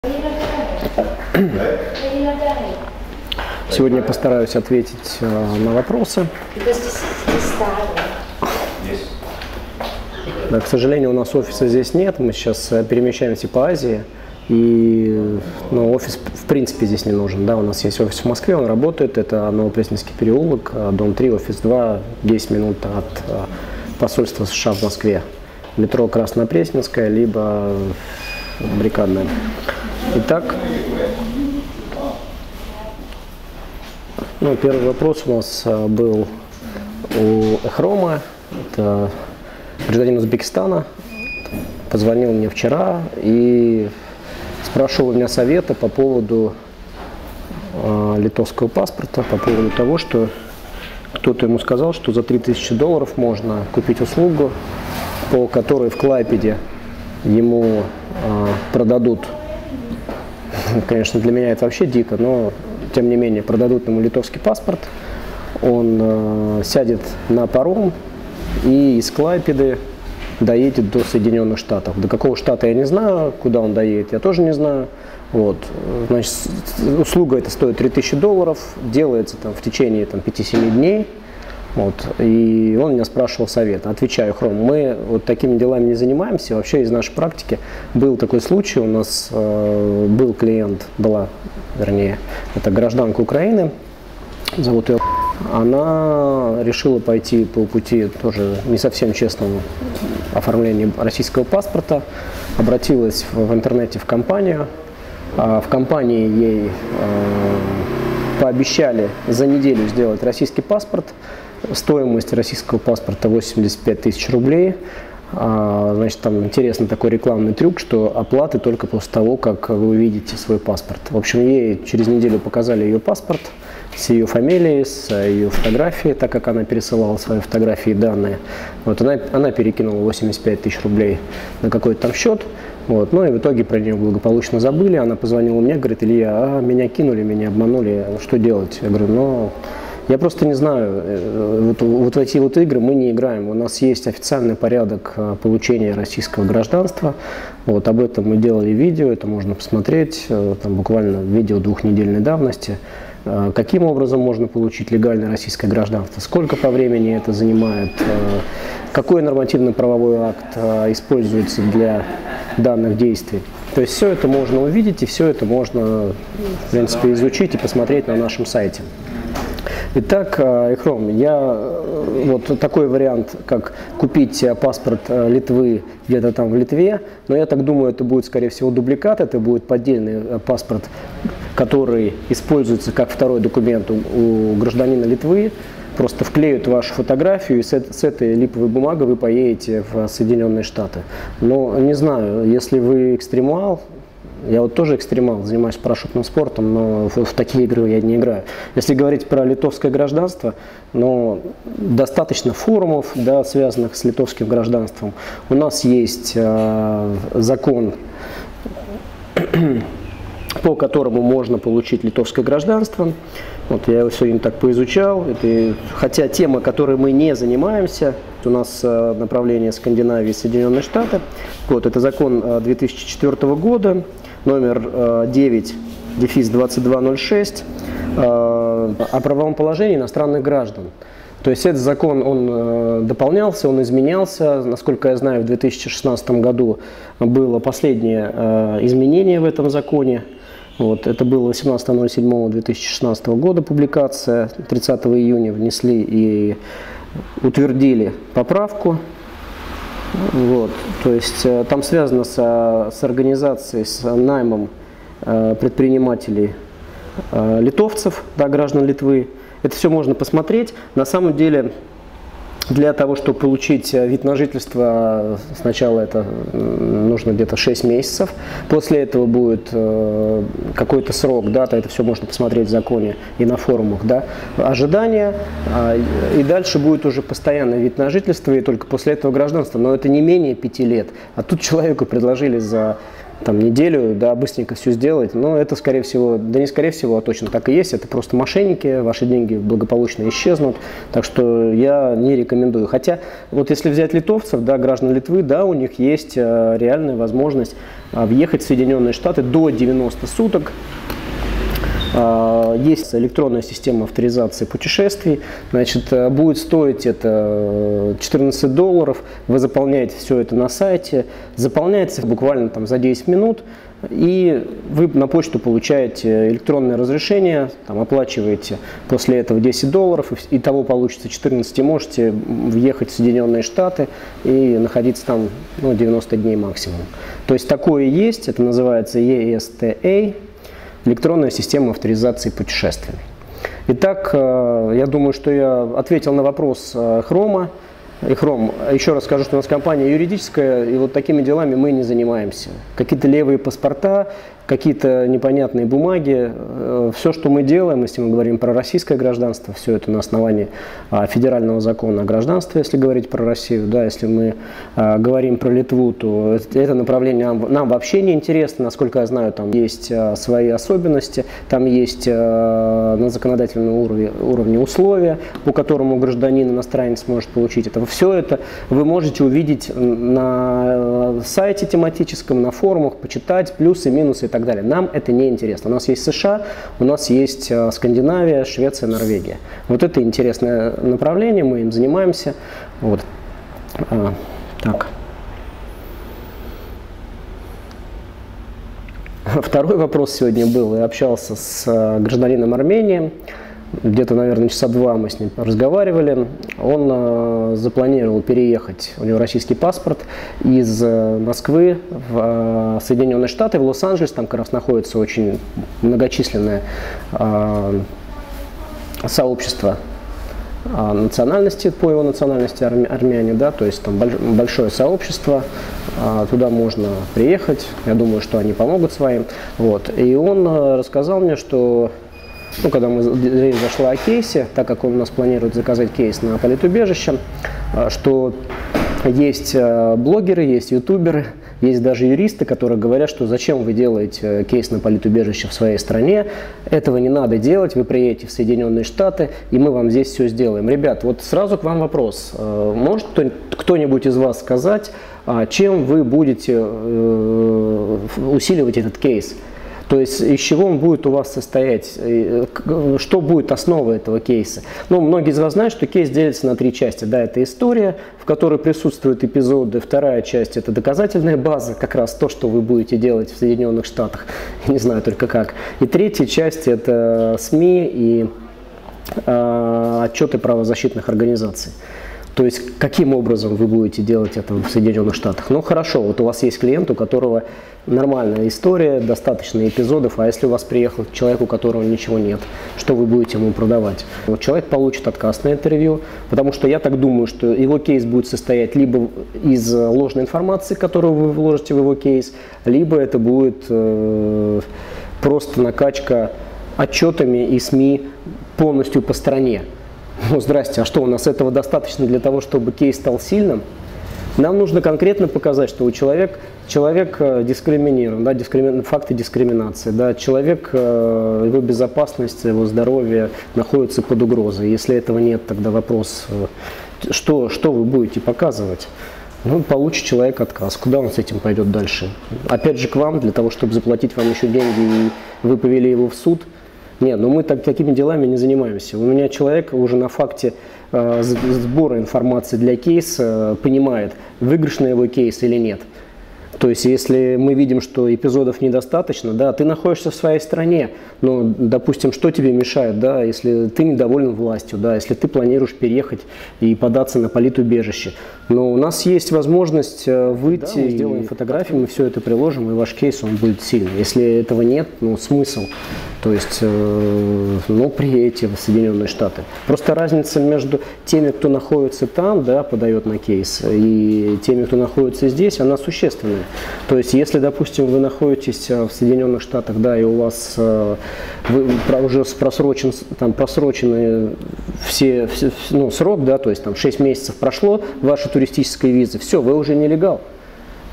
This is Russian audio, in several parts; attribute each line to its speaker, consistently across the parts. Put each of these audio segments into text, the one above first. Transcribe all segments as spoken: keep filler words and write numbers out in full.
Speaker 1: Сегодня я постараюсь ответить на вопросы. Да, к сожалению, у нас офиса здесь нет. Мы сейчас перемещаемся по Азии. И ну, офис в принципе здесь не нужен. Да, у нас есть офис в Москве, он работает. Это Новопресненский переулок, дом три, офис два, десять минут от посольства США в Москве. Метро Краснопресненская, либо Баррикадная. Итак, ну, первый вопрос у нас был у Эхрома. Это гражданин Узбекистана. Позвонил мне вчера и спрашивал у меня совета по поводу э, литовского паспорта, по поводу того, что кто-то ему сказал, что за три тысячи долларов можно купить услугу, по которой в Клайпеде ему э, продадут, конечно, для меня это вообще дико, но тем не менее продадут ему литовский паспорт, он э, сядет на паром и из Клайпеды доедет до Соединенных Штатов. До какого штата я не знаю, куда он доедет, я тоже не знаю. Вот. Значит, услуга эта стоит три тысячи долларов, делается там, в течение пяти-семи дней. Вот. И он меня спрашивал совет. Отвечаю, Хром, мы вот такими делами не занимаемся. Вообще из нашей практики был такой случай, у нас э, был клиент, была, вернее, это гражданка Украины, зовут ее. Она решила пойти по пути тоже не совсем честному оформлению российского паспорта, обратилась в, в интернете в компанию, а в компании ей э, пообещали за неделю сделать российский паспорт, стоимость российского паспорта восемьдесят пять тысяч рублей. А, значит, там интересный такой рекламный трюк, что оплаты только после того, как вы увидите свой паспорт. В общем, ей через неделю показали ее паспорт с ее фамилией, с ее фотографией, так как она пересылала свои фотографии и данные. Вот, она, она перекинула восемьдесят пять тысяч рублей на какой-то там счет. Вот, ну и в итоге про нее благополучно забыли. Она позвонила мне, говорит, Илья, а, меня кинули, меня обманули, что делать? Я говорю, ну... Я просто не знаю, вот, вот в эти вот игры мы не играем. У нас есть официальный порядок получения российского гражданства. Вот, об этом мы делали видео, это можно посмотреть, там буквально видео двухнедельной давности. Каким образом можно получить легальное российское гражданство, сколько по времени это занимает, какой нормативно-правовой акт используется для данных действий. То есть все это можно увидеть и все это можно, в принципе, изучить и посмотреть на нашем сайте. Итак, Эхром, я вот такой вариант, как купить паспорт Литвы где-то там в Литве, но я так думаю, это будет, скорее всего, дубликат, это будет поддельный паспорт, который используется как второй документ у, у гражданина Литвы. Просто вклеют вашу фотографию, и с, с этой липовой бумагой вы поедете в Соединенные Штаты. Но не знаю, если вы экстремал, я вот тоже экстремал, занимаюсь парашютным спортом, но в, в такие игры я не играю. Если говорить про литовское гражданство, но достаточно форумов, да, связанных с литовским гражданством. У нас есть э, закон, по которому можно получить литовское гражданство. Вот я его сегодня так поизучал. Это, хотя тема, которой мы не занимаемся, у нас э, направление Скандинавии и Соединенные Штаты. Вот, это закон э, две тысячи четвёртого года. Номер девять, дефис двадцать два ноль шесть, о правовом положении иностранных граждан. То есть этот закон, он дополнялся, он изменялся. Насколько я знаю, в две тысячи шестнадцатом году было последнее изменение в этом законе. Вот, это было восемнадцатого ноль седьмого две тысячи шестнадцатого года публикация. тридцатого июня внесли и утвердили поправку. Вот, то есть там связано с, с организацией, с наймом э, предпринимателей э, литовцев, да, граждан Литвы. Это все можно посмотреть. На самом деле, для того, чтобы получить вид на жительство, сначала это нужно где-то шесть месяцев. После этого будет э, какой-то срок, дата, это все можно посмотреть в законе и на форумах, да, ожидания. Э, и дальше будет уже постоянный вид на жительство, и только после этого гражданство. Но это не менее пяти лет. А тут человеку предложили за там, неделю, да, быстренько все сделать, но это, скорее всего, да не скорее всего, а точно так и есть, это просто мошенники, ваши деньги благополучно исчезнут, так что я не рекомендую. Хотя, вот если взять литовцев, да, граждан Литвы, да, у них есть э, реальная возможность э, въехать в Соединенные Штаты до девяноста суток. Есть электронная система авторизации путешествий, значит, будет стоить это четырнадцать долларов, вы заполняете все это на сайте, заполняется буквально там за десять минут, и вы на почту получаете электронное разрешение, там, оплачиваете после этого десять долларов, и того получится четырнадцать, и можете въехать в Соединенные Штаты и находиться там, ну, девяносто дней максимум. То есть такое есть, это называется и эс ти эй. Электронная система авторизации путешествий. Итак, я думаю, что я ответил на вопрос Хрома. И Хром, еще раз скажу, что у нас компания юридическая, и вот такими делами мы не занимаемся. Какие-то левые паспорта, какие-то непонятные бумаги, все, что мы делаем, если мы говорим про российское гражданство, все это на основании федерального закона о гражданстве, если говорить про Россию, да, если мы говорим про Литву, то это направление нам, нам вообще не интересно, насколько я знаю, там есть свои особенности, там есть на законодательном уровне, уровне условия, по которому гражданин, иностранец может получить это. Все это вы можете увидеть на сайте тематическом, на форумах, почитать плюсы, минусы и так далее. Нам это не интересно. У нас есть США, у нас есть Скандинавия, Швеция, Норвегия. Вот это интересное направление, мы им занимаемся. Вот. А, так. Второй вопрос сегодня был. Я общался с гражданином Армении. Где-то, наверное, часа два мы с ним разговаривали. Он э, запланировал переехать, у него российский паспорт, из э, Москвы в э, Соединенные Штаты, в Лос-Анджелес. Там как раз находится очень многочисленное э, сообщество э, национальности, по его национальности армя, армяне, да, то есть там больш, большое сообщество, э, туда можно приехать, я думаю, что они помогут своим. Вот. И он э, рассказал мне, что ну, когда мы, речь зашла о кейсе, так как он у нас планирует заказать кейс на политубежище, что есть блогеры, есть ютуберы, есть даже юристы, которые говорят, что зачем вы делаете кейс на политубежище в своей стране, этого не надо делать, вы приедете в Соединенные Штаты, и мы вам здесь все сделаем. Ребят, вот сразу к вам вопрос. Может кто-нибудь из вас сказать, чем вы будете усиливать этот кейс? То есть из чего он будет у вас состоять, что будет основой этого кейса. Ну, многие из вас знают, что кейс делится на три части. Да, это история, в которой присутствуют эпизоды. Вторая часть – это доказательная база, как раз то, что вы будете делать в Соединенных Штатах. Я не знаю только как. И третья часть – это СМИ и э, отчеты правозащитных организаций. То есть, каким образом вы будете делать это в Соединенных Штатах? Ну, хорошо, вот у вас есть клиент, у которого нормальная история, достаточно эпизодов, а если у вас приехал человек, у которого ничего нет, что вы будете ему продавать? Вот человек получит отказ на интервью, потому что я так думаю, что его кейс будет состоять либо из ложной информации, которую вы вложите в его кейс, либо это будет э, просто накачка отчетами и СМИ полностью по стране. Ну, здрасте, а что, у нас этого достаточно для того, чтобы кейс стал сильным? Нам нужно конкретно показать, что у человека, человек дискриминирован, да, дискрими, факты дискриминации, да, человек, его безопасность, его здоровье находится под угрозой. Если этого нет, тогда вопрос, что, что вы будете показывать? Ну, получит человек отказ. Куда он с этим пойдет дальше? Опять же к вам, для того, чтобы заплатить вам еще деньги, и вы повели его в суд? Нет, ну мы так, такими делами не занимаемся. У меня человек уже на факте э, сбора информации для кейса э, понимает, выигрышный его кейс или нет. То есть, если мы видим, что эпизодов недостаточно, да, ты находишься в своей стране, ну, допустим, что тебе мешает, да, если ты недоволен властью, да, если ты планируешь переехать и податься на политубежище. Но у нас есть возможность выйти, да, мы сделаем фотографии, мы все это приложим, и ваш кейс, он будет сильный. Если этого нет, ну, смысл. То есть, э, ну, приедете в Соединенные Штаты. Просто разница между теми, кто находится там, да, подает на кейс, и теми, кто находится здесь, она существенная. То есть, если, допустим, вы находитесь в Соединенных Штатах, да, и у вас э, вы, уже просрочен, там, просрочены все, все, ну, срок, да, то есть там шесть месяцев прошло вашей туристической визы, все, вы уже нелегал.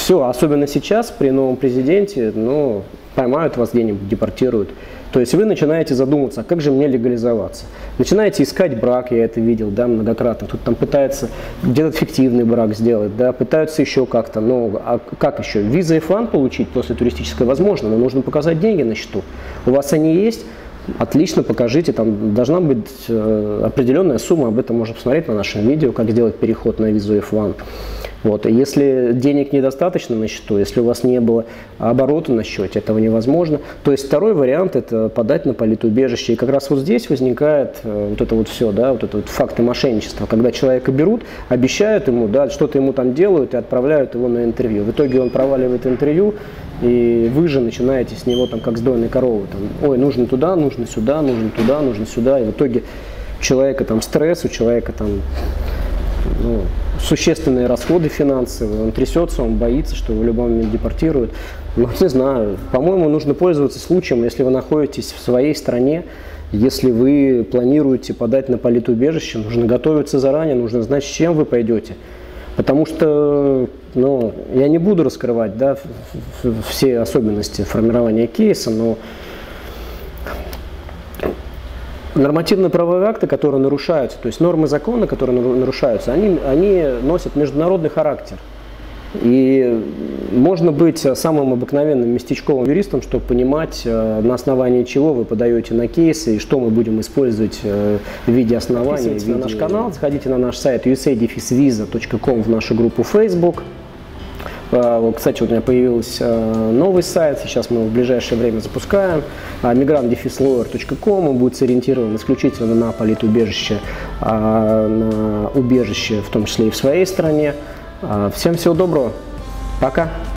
Speaker 1: все, особенно сейчас, при новом президенте, ну, поймают вас где-нибудь, депортируют. То есть вы начинаете задумываться, а как же мне легализоваться? Начинаете искать брак, я это видел, да, многократно. Тут там пытаются где-то фиктивный брак сделать, да, пытаются еще как-то, ну, а как еще? Виза эф один получить после туристической возможно, но нужно показать деньги на счету. У вас они есть? Отлично, покажите, там должна быть э, определенная сумма, об этом можно посмотреть на нашем видео, как сделать переход на визу эф один. Вот. Если денег недостаточно на счету, если у вас не было оборота на счете, этого невозможно. То есть второй вариант – это подать на политубежище. И как раз вот здесь возникает э, вот это вот все, да, вот это вот факты мошенничества, когда человека берут, обещают ему, да, что-то ему там делают и отправляют его на интервью. В итоге он проваливает интервью, и вы же начинаете с него там как с дойной коровы. Там, ой, нужно туда, нужно сюда, нужно туда, нужно сюда. И в итоге у человека там стресс, у человека там, ну, существенные расходы финансовые, он трясется, он боится, что его в любой момент депортируют. Ну, не знаю, по-моему, нужно пользоваться случаем, если вы находитесь в своей стране, если вы планируете подать на политубежище, нужно готовиться заранее, нужно знать, с чем вы пойдете. Потому что, ну, я не буду раскрывать, да, все особенности формирования кейса, но нормативно-правовые акты, которые нарушаются, то есть нормы закона, которые нарушаются, они, они носят международный характер. И можно быть самым обыкновенным местечковым юристом, чтобы понимать, на основании чего вы подаете на кейсы и что мы будем использовать в виде основания. Подписывайтесь на наш канал, заходите на наш сайт ю эс эй дефис виза точка ком, в нашу группу Facebook. Кстати, вот у меня появился новый сайт, сейчас мы его в ближайшее время запускаем, мигрант дефис лоер точка ком, он будет сориентирован исключительно на политубежище, на убежище, в том числе и в своей стране. Всем всего доброго, пока!